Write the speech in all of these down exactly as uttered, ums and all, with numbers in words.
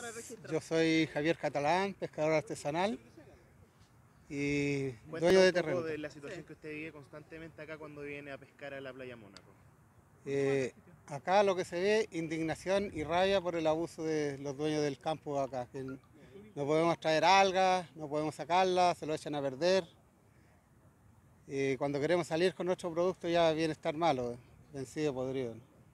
para el registro. Yo soy Javier Catalán, pescador artesanal y Cuéntanos dueño de un poco terreno. de la situación Sí. que usted vive constantemente acá cuando viene a pescar a la playa Mónaco. Eh, acá lo que se ve, indignación y rabia por el abuso de los dueños del campo acá, que no podemos traer algas, no podemos sacarlas, se lo echan a perder. Y cuando queremos salir con nuestro producto ya viene a estar malo, vencido, podrido.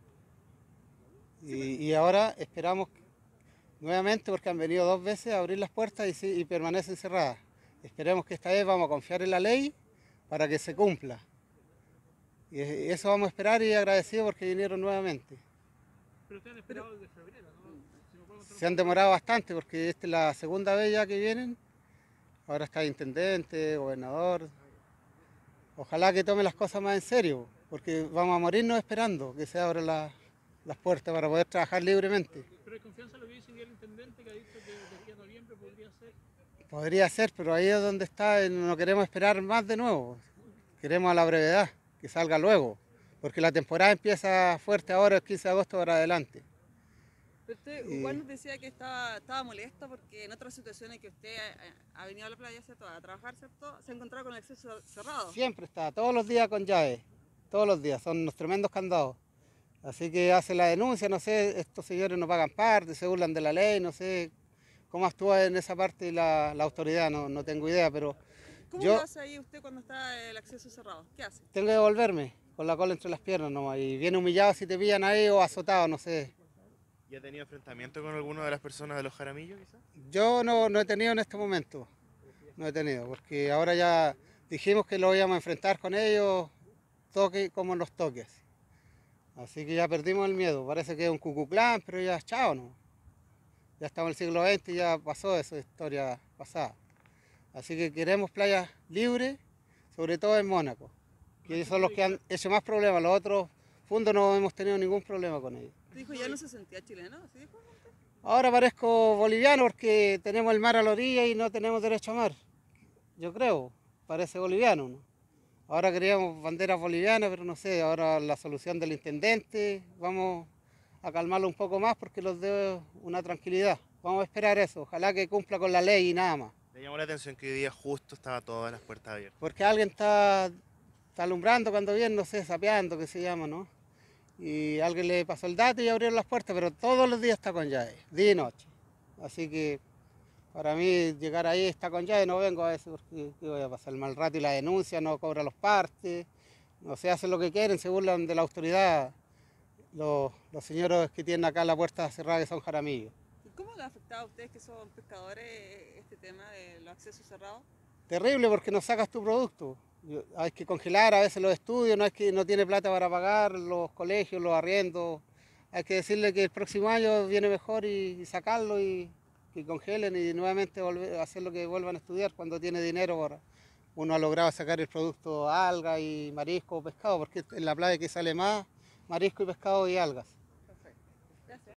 Y, y ahora esperamos nuevamente, porque han venido dos veces a abrir las puertas y, sí- y permanecen cerradas. Esperemos que esta vez vamos a confiar en la ley para que se cumpla. Y eso vamos a esperar y agradecido porque vinieron nuevamente. Pero ustedes han esperado desde febrero, ¿no? Si me puedo contar un Se han poco. demorado bastante porque esta es la segunda vez ya que vienen. Ahora está el intendente, gobernador. Ojalá que tome las cosas más en serio, porque vamos a morirnos esperando que se abran la- las puertas para poder trabajar libremente. Pero hay confianza en lo que dice el intendente, que ha dicho que de aquí a noviembre podría ser. Podría ser, pero ahí es donde está, no queremos esperar más de nuevo. Queremos a la brevedad, que salga luego, porque la temporada empieza fuerte ahora, el quince de agosto para adelante. Pero usted Y- igual nos decía que estaba, estaba molesta porque en otras situaciones que usted eh, ha venido a la playa, ¿cierto? A trabajar, ¿cierto? Se ha encontrado con el acceso cerrado. Siempre está, todos los días con llave, todos los días, son unos tremendos candados. Así que hace la denuncia, no sé, estos señores no pagan parte, se burlan de la ley, no sé cómo actúa en esa parte la, la autoridad, no, no tengo idea, pero ¿Cómo yo lo hace ahí usted cuando está el acceso cerrado? ¿Qué hace? tengo que devolverme con la cola entre las piernas nomás, y bien humillado si te pillan ahí o azotado, no sé. ¿Y ha tenido enfrentamiento con alguna de las personas de los Jaramillos quizás? Yo no, no he tenido en este momento, no he tenido, porque ahora ya dijimos que lo íbamos a enfrentar con ellos, toque como nos toques. Así que ya perdimos el miedo, parece que es un cucuclán, pero ya chao, ¿no? Ya estamos en el siglo veinte y ya pasó eso, historia pasada. Así que queremos playas libres, sobre todo en Mónaco, que ellos son los que han hecho más problemas, los otros fundos no hemos tenido ningún problema con ellos. Usted dijo ya no se sentía chileno, ¿así dijo? Ahora parezco boliviano porque tenemos el mar a la orilla y no tenemos derecho a mar. Yo creo, parece boliviano, ¿no? Ahora queríamos banderas bolivianas, pero no sé, ahora la solución del intendente, vamos a calmarlo un poco más porque los dé una tranquilidad. Vamos a esperar eso, ojalá que cumpla con la ley y nada más. Le llamó la atención que hoy día justo estaba todas las puertas abiertas. Porque alguien está, está alumbrando cuando viene, no sé, sapeando, que se llama, ¿no? Y alguien le pasó el dato y abrieron las puertas, pero todos los días está con llave, día y noche. Así que para mí llegar ahí está con llave, no vengo a eso porque ¿qué voy a pasar el mal rato y la denuncia, no cobra los partes, no sé, hacen lo que quieren, se burlan de la autoridad los, los señores que tienen acá la puerta cerrada que son jaramillos. ¿Y cómo le ha afectado a ustedes que son pescadores este tema de los accesos cerrados? Terrible porque no sacas tu producto. Yo- Hay que congelar a veces los estudios, no es que no tiene plata para pagar los colegios, los arriendos. Hay que decirle que el próximo año viene mejor y, y sacarlo y que congelen y nuevamente volver, hacer lo que vuelvan a estudiar cuando tiene dinero. Por, uno ha logrado sacar el producto alga y marisco o pescado, porque en la playa que sale más marisco y pescado y algas.